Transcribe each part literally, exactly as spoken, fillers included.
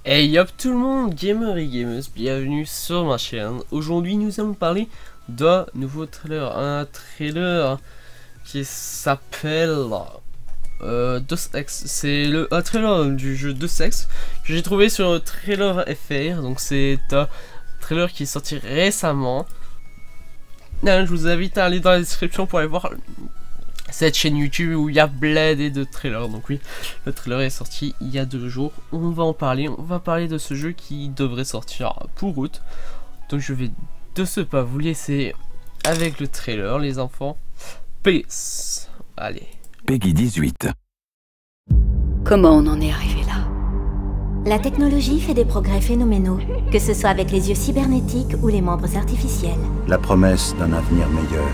Hey hop tout le monde, gamers et gamers, bienvenue sur ma chaîne. Aujourd'hui nous allons parler d'un nouveau trailer, un trailer qui s'appelle euh, Deus Ex. C'est le un trailer du jeu Deus Ex que j'ai trouvé sur Trailer F R. Donc c'est un trailer qui est sorti récemment. Je vous invite à aller dans la description pour aller voir cette chaîne YouTube où il y a blindé de trailers. Donc oui, le trailer est sorti il y a deux jours. On va en parler. On va parler de ce jeu qui devrait sortir pour août. Donc je vais de ce pas vous laisser avec le trailer, les enfants. Peace. Allez. Peggy dix-huit. Comment on en est arrivé là? La technologie fait des progrès phénoménaux, que ce soit avec les yeux cybernétiques ou les membres artificiels. La promesse d'un avenir meilleur.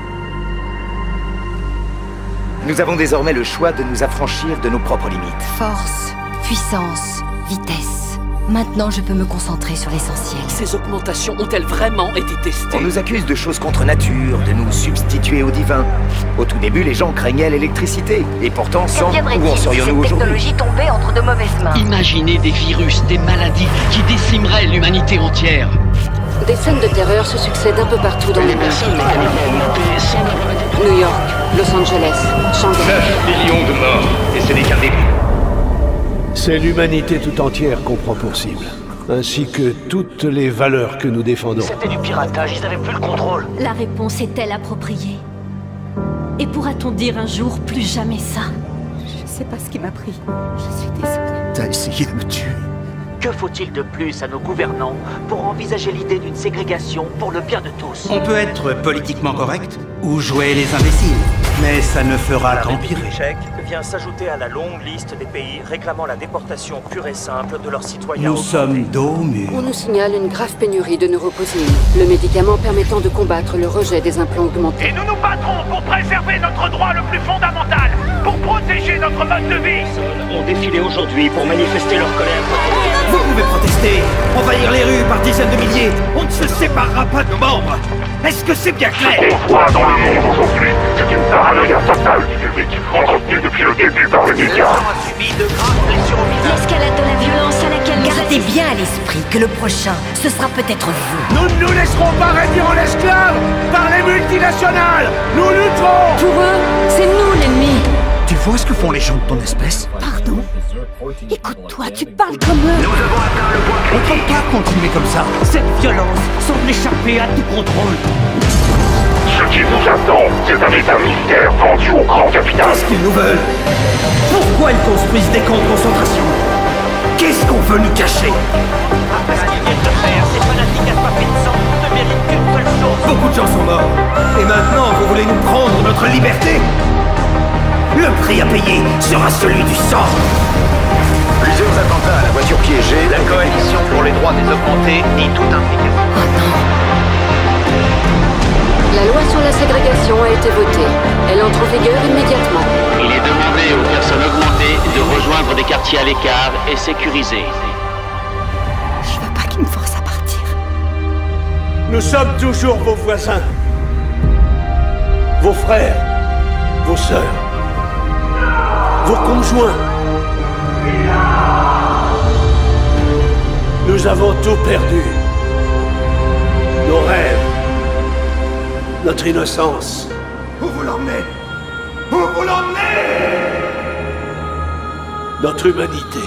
Nous avons désormais le choix de nous affranchir de nos propres limites. Force, puissance, vitesse. Maintenant, je peux me concentrer sur l'essentiel. Ces augmentations ont-elles vraiment été testées? On nous accuse de choses contre nature, de nous substituer au divin. Au tout début, les gens craignaient l'électricité. Et pourtant, sans, où en serions-nous aujourd'hui? Cette technologie tombée entre de mauvaises mains. Imaginez des virus, des maladies qui décimeraient l'humanité entière. Des scènes de terreur se succèdent un peu partout dans le monde. New York, Los Angeles, Shanghai. neuf millions de morts, et ce n'est qu'un début. C'est l'humanité tout entière qu'on prend pour cible, ainsi que toutes les valeurs que nous défendons. C'était du piratage, ils n'avaient plus le contrôle. La réponse est-elle appropriée? Et pourra-t-on dire un jour plus jamais ça? Je sais pas ce qui m'a pris. Je suis désolée. T'as essayé de me tuer. Que faut-il de plus à nos gouvernants pour envisager l'idée d'une ségrégation pour le bien de tous? On peut être politiquement correct ou jouer les imbéciles, mais ça ne fera qu'empirer. L'échec vient s'ajouter à la longue liste des pays réclamant la déportation pure et simple de leurs citoyens. Nous sommes dos au mur. On nous signale une grave pénurie de neuroposine, le médicament permettant de combattre le rejet des implants augmentés. Et nous nous battrons pour préserver notre droit le plus fondamental, pour protéger notre mode de vie. Seuls ont défilé aujourd'hui pour manifester leur colère. Vous pouvez protester, envahir les rues par dizaines de milliers. On ne se séparera pas de nos membres. Est-ce que c'est bien clair? Quoi dans le monde aujourd'hui, c'est une paranoïa totale du public, entretenue depuis le début par les médias. a subi de graves blessures au visage. L'escalade de la violence à laquelle nous Gardez bien à l'esprit que le prochain, ce sera peut-être vous. Nous ne nous laisserons pas réduire en esclaves par les multinationales. Nous lutterons. Pour eux, c'est nous l'ennemi. Tu vois ce que font les gens de ton espèce? Pardon? Écoute-toi, tu parles comme eux. Nous avons atteint le point On ne peut pas continuer comme ça. Cette violence semble échapper à tout contrôle. Ce qui nous attend, c'est un état militaire vendu au grand capital. Qu'est-ce qu'ils nous veulent? Pourquoi ils construisent des camps de concentration? Qu'est-ce qu'on veut nous cacher? Après ce qu'ils viennent de faire, ces fanatiques assoiffés ne méritent qu'une seule chose. Beaucoup de gens sont morts. Et maintenant, vous voulez nous prendre notre liberté? Le prix à payer sera celui du sang. Plusieurs attentats à la voiture piégée. La coalition pour les droits des augmentés nie toute implication. La loi sur la ségrégation a été votée. Elle entre en vigueur immédiatement. Il est demandé aux personnes augmentées de rejoindre des quartiers à l'écart et sécurisés. Je veux pas qu'ils me forcent à partir. Nous sommes toujours vos voisins, vos frères, vos sœurs, vos conjoints. Nous avons tout perdu. Nos rêves, notre innocence. Où vous l'emmenez? Où vous l'emmenez? Notre humanité.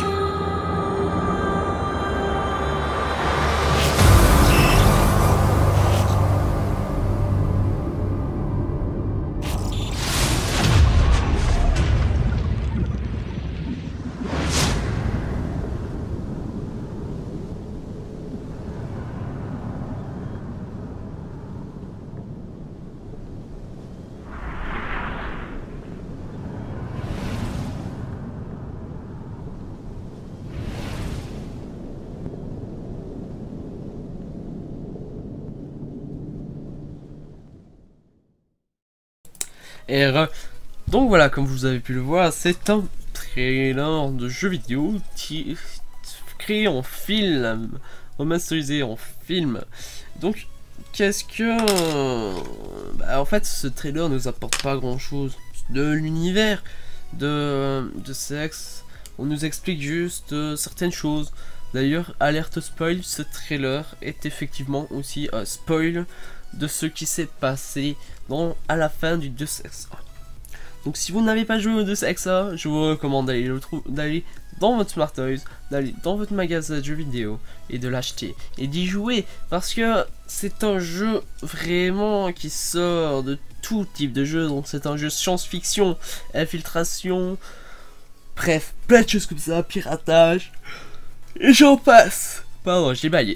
Et re... donc voilà, comme vous avez pu le voir, c'est un trailer de jeu vidéo qui créé en film, remasterisé en film. Donc qu'est-ce que... Bah, en fait, ce trailer nous apporte pas grand-chose de l'univers de, de sexe. On nous explique juste euh, certaines choses. D'ailleurs, alerte spoil, ce trailer est effectivement aussi un spoil de ce qui s'est passé dans, à la fin du Deus Ex un. Donc si vous n'avez pas joué au Deus Ex un, je vous recommande d'aller le d'aller dans votre Smart Toys, d'aller dans votre magasin de jeux vidéo et de l'acheter et d'y jouer, parce que c'est un jeu vraiment qui sort de tout type de jeu. Donc c'est un jeu science-fiction, infiltration, bref, plein de choses comme ça, piratage, et j'en passe. Pardon, j'ai baillé.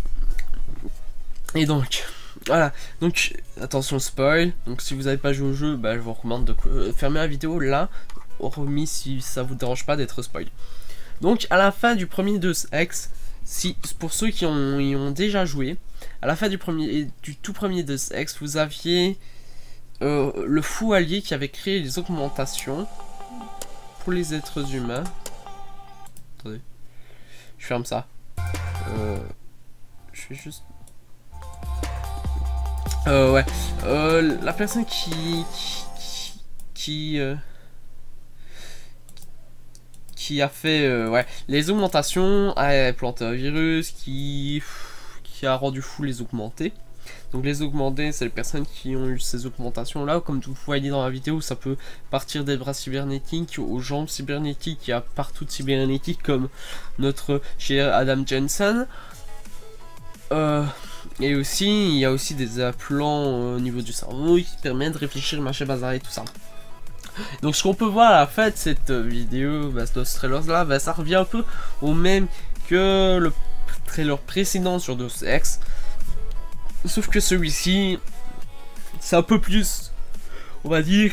Et donc, voilà, donc attention spoil, donc si vous n'avez pas joué au jeu, bah, je vous recommande de euh, fermer la vidéo là, remis si ça vous dérange pas d'être spoil. Donc à la fin du premier Deus Ex, si, pour ceux qui ont, y ont déjà joué, à la fin du, premier, du tout premier Deus Ex, vous aviez euh, le fou allié qui avait créé les augmentations pour les êtres humains. Attendez, je ferme ça. Euh, je vais juste... Euh, ouais, euh, la personne qui... qui... qui euh, qui a fait euh, ouais, les augmentations, a planté un virus qui, qui a rendu fou les augmentés. Donc les augmentés, c'est les personnes qui ont eu ces augmentations là. Comme vous voyez dans la vidéo, ça peut partir des bras cybernétiques aux jambes cybernétiques. Il y a partout de cybernétiques comme notre cher Adam Jensen. Euh, et aussi, il y a aussi des implants au niveau du cerveau qui permettent de réfléchir, machin, bazar et tout ça. Donc ce qu'on peut voir à la fin de cette vidéo, bah, de ce trailer là, bah, ça revient un peu au même que le trailer précédent sur Deus Ex. Sauf que celui-ci, c'est un peu plus, on va dire,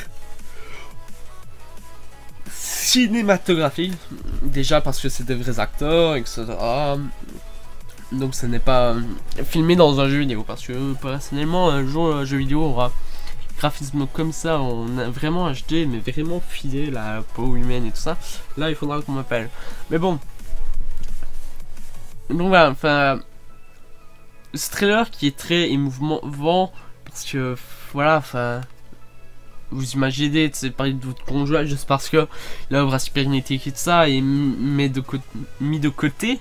cinématographique. Déjà parce que c'est des vrais acteurs, et cetera. Donc ce n'est pas filmé dans un jeu vidéo. Parce que personnellement, un jour, un jeu vidéo aura graphisme comme ça, on a vraiment H D, mais vraiment fidèle à la peau humaine et tout ça. Là, il faudra qu'on m'appelle. Mais bon. Donc voilà, enfin... ce trailer qui est très émouvant, parce que, voilà, enfin... vous imaginez, c'est parler de votre conjoint juste parce que l'œuvre cybernétique et tout ça est mis de, mis de côté.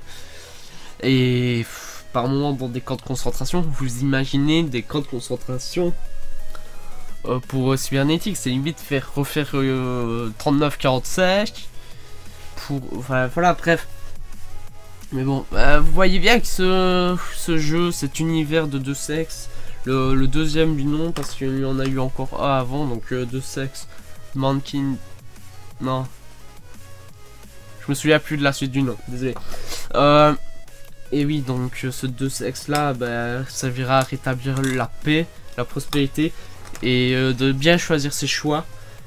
Et par moment dans des camps de concentration, vous imaginez des camps de concentration Euh, pour euh, cybernétique, c'est limite faire refaire euh, trente-neuf quarante-cinq pour, enfin voilà, bref. Mais bon, euh, vous voyez bien que ce, ce jeu, cet univers de Deus Ex, le, le deuxième du nom, parce qu'il y en a eu encore un avant, donc euh, Deus Ex Mankind, non, je me souviens plus de la suite du nom, désolé. Euh, et oui, donc ce Deus Ex là, bah, servira à rétablir la paix, la prospérité, et euh, de bien choisir ses choix,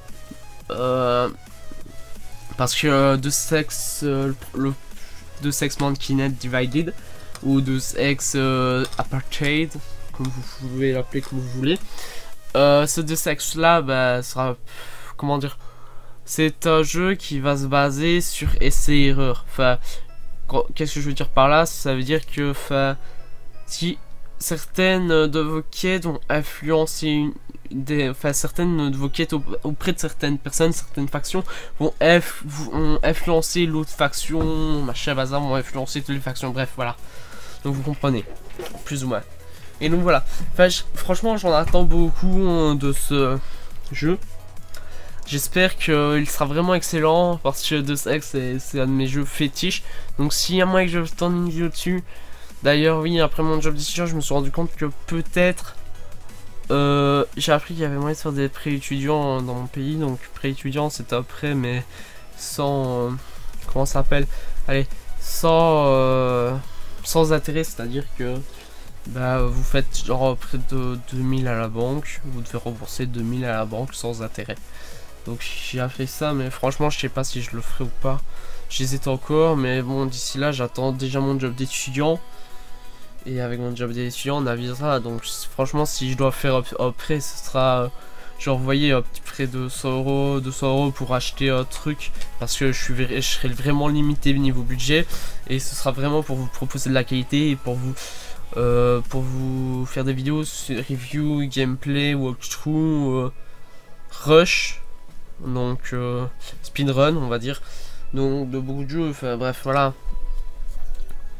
euh, parce que euh, Deus Ex, euh, le Deus Ex Mankind Divided ou Deus Ex euh, Apartheid, comme vous pouvez l'appeler comme vous voulez, euh, ce Deus Ex là bah, sera, comment dire, c'est un jeu qui va se baser sur essai-erreur. Enfin, qu'est-ce que je veux dire par là? Ça veut dire que, enfin, si certaines de vos quêtes ont influencé une, des, enfin, certaines de vos quêtes auprès de certaines personnes, certaines factions vont, inf, vont influencer l'autre faction, machin bazar, vont influencer toutes les factions, bref, voilà. Donc vous comprenez, plus ou moins. Et donc voilà, enfin, franchement j'en attends beaucoup hein, de ce jeu. J'espère qu'il sera vraiment excellent, parce que Deus Ex c'est un de mes jeux fétiches. Donc s'il y a moyen que je tourne une vidéo dessus. D'ailleurs oui, après mon job d'étudiant, je me suis rendu compte que peut-être euh, j'ai appris qu'il y avait moyen de faire des prêts étudiants dans mon pays. Donc prêt étudiant c'est un prêt mais sans, euh, comment ça s'appelle, allez, sans euh, sans intérêt, c'est à dire que bah, vous faites genre près de deux mille à la banque, vous devez rembourser deux mille à la banque sans intérêt. Donc j'ai fait ça, mais franchement je sais pas si je le ferai ou pas. J'hésite encore, mais bon, d'ici là j'attends déjà mon job d'étudiant. Et avec mon job d'étudiant on avisera. Donc franchement si je dois faire un prêt, ce sera genre, vous voyez, un petit prêt de cent euros, deux cents euros pour acheter un truc, parce que je, suis, je serai vraiment limité niveau budget. Et ce sera vraiment pour vous proposer de la qualité et pour vous euh, pour vous faire des vidéos sur review, gameplay, walkthrough, euh, rush, donc euh, speedrun on va dire, donc de beaucoup de jeux, enfin bref voilà.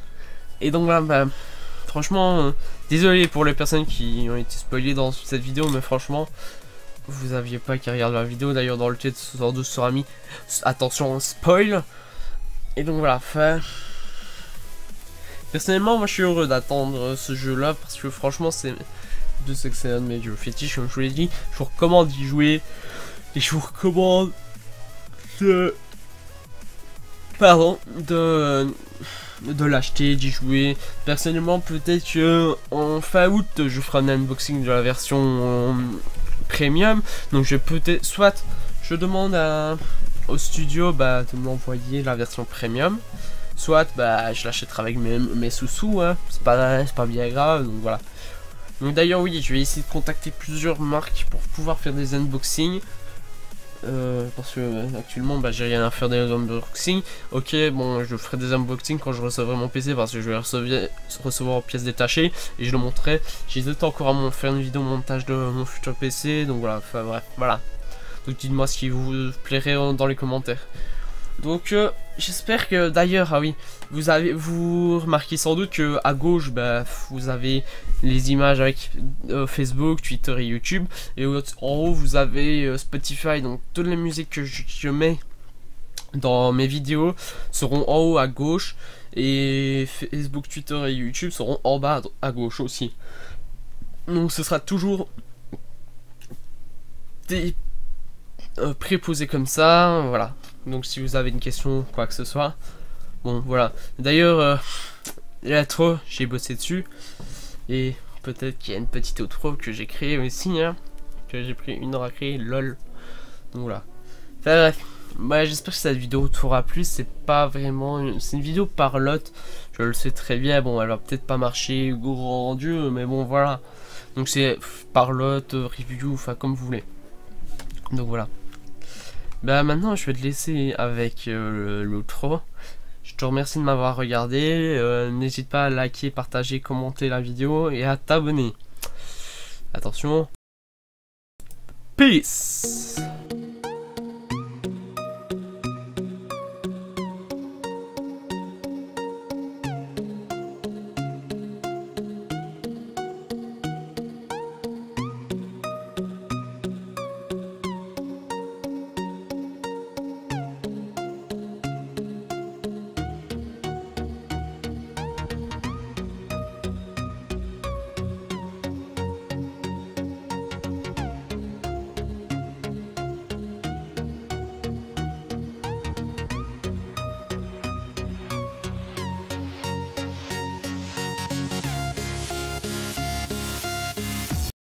Et donc voilà, bah, franchement, euh, désolé pour les personnes qui ont été spoilées dans cette vidéo, mais franchement, vous aviez pas qu'à regarder la vidéo. D'ailleurs, dans le chat, ce sera mis attention, spoil. Et donc voilà, fin. Personnellement, moi je suis heureux d'attendre ce jeu là parce que franchement, c'est de ce que c'est un de mes jeux fétiches, comme je vous l'ai dit. Je vous recommande d'y jouer et je vous recommande de. Pardon, de. de l'acheter, d'y jouer. Personnellement, peut-être que en fin août, je ferai un unboxing de la version euh, premium. Donc, je peut-être, soit je demande à, au studio bah, de m'envoyer la version premium, soit bah, je l'achèterai avec mes, mes sous-sous. Hein. C'est pas, c'est pas bien grave. Donc voilà. Donc d'ailleurs, oui, je vais essayer de contacter plusieurs marques pour pouvoir faire des unboxings. Euh, parce que euh, actuellement bah, j'ai rien à faire des unboxings. Ok, bon, je ferai des unboxings quand je recevrai mon P C parce que je vais recevoir, recevoir en pièces détachées et je le montrerai. J'hésite encore à faire une vidéo montage de mon futur P C, donc voilà, enfin bref, voilà. Donc dites-moi ce qui vous plairait dans les commentaires. Donc euh, j'espère que d'ailleurs, ah oui, vous avez vous remarquez sans doute que à gauche bah, vous avez les images avec euh, Facebook, Twitter et YouTube, et en haut vous avez euh, Spotify. Donc toutes les musiques que je, je mets dans mes vidéos seront en haut à gauche, et Facebook, Twitter et YouTube seront en bas à gauche aussi. Donc ce sera toujours des euh, préposé comme ça, voilà. Donc si vous avez une question, quoi que ce soit, bon voilà. D'ailleurs, euh, l'intro, j'ai bossé dessus, et peut-être qu'il y a une petite outro que j'ai créée aussi, hein, que j'ai pris une heure à créer, lol. Donc voilà. Enfin bref, bah, j'espère que cette vidéo t'aura plu. C'est pas vraiment, une... c'est une vidéo parlotte, je le sais très bien. Bon, elle va peut-être pas marcher grand Dieu, mais bon voilà. Donc c'est parlotte, review, enfin comme vous voulez. Donc voilà. Bah maintenant je vais te laisser avec euh, l'outro. Je te remercie de m'avoir regardé. Euh, N'hésite pas à liker, partager, commenter la vidéo et à t'abonner. Attention. Peace.